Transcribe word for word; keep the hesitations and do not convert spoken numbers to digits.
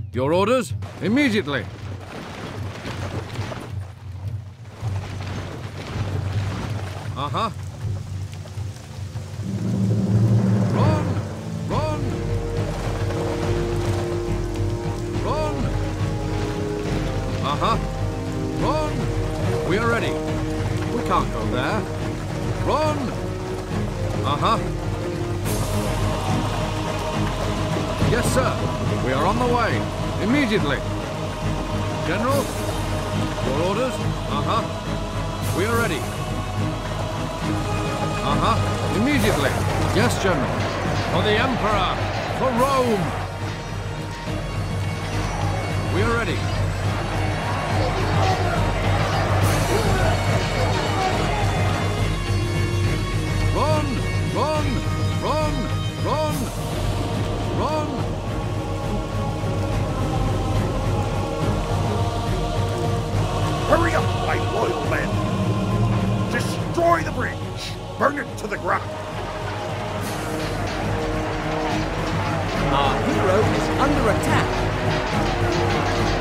Your orders? Immediately. Uh-huh. Run! Run! Run! Uh-huh. Run! We are ready. We can't go there. Run! Uh-huh. Yes, sir. We are on the way. Immediately. General? Your orders? Uh-huh. We are ready. Uh-huh. Immediately. Yes, General. For the Emperor! For Rome! We are ready. Run! Run! Run! Run! Run! Hurry up, my loyal men! Destroy the bridge! Burn it to the ground! Our hero is under attack.